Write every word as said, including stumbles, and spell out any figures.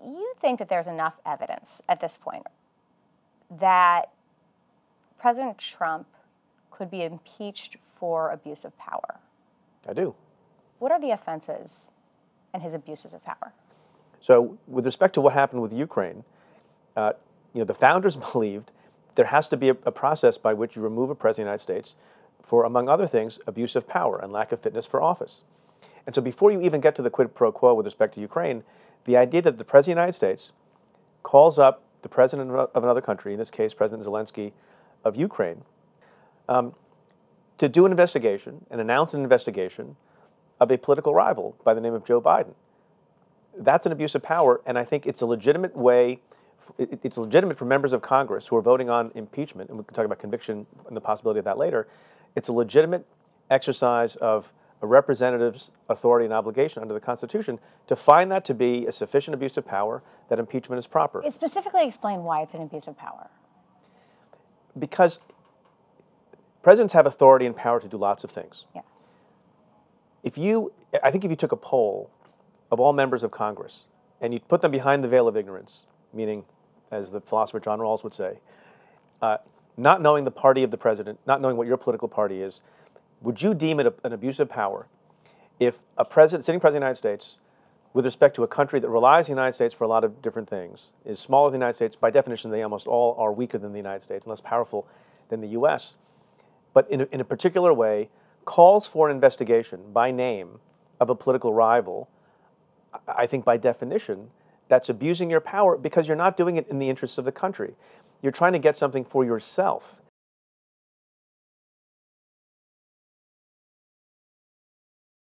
you think that there's enough evidence at this point that President Trump could be impeached for abuse of power? I do. What are the offenses and his abuses of power? So with respect to what happened with Ukraine, uh, you know, the founders believed there has to be a, a process by which you remove a president of the United States for, among other things, abuse of power and lack of fitness for office. And so before you even get to the quid pro quo with respect to Ukraine, the idea that the president of the United States calls up the president of another country, in this case President Zelensky of Ukraine, um, to do an investigation and announce an investigation of a political rival by the name of Joe Biden. That's an abuse of power, and I think it's a legitimate way, it's legitimate for members of Congress who are voting on impeachment, and we can talk about conviction and the possibility of that later. It's a legitimate exercise of a representative's authority and obligation under the Constitution to find that to be a sufficient abuse of power that impeachment is proper. Specifically explain why it's an abuse of power. Because presidents have authority and power to do lots of things. Yeah. If you, I think if you took a poll of all members of Congress and you put them behind the veil of ignorance, meaning, as the philosopher John Rawls would say, uh, not knowing the party of the president, not knowing what your political party is, would you deem it a, an abuse of power if a president, sitting president of the United States, with respect to a country that relies on the United States for a lot of different things, is smaller than the United States, by definition they almost all are weaker than the United States and less powerful than the U S, but in a, in a particular way calls for an investigation by name of a political rival, I think by definition that's abusing your power because you're not doing it in the interests of the country. You're trying to get something for yourself.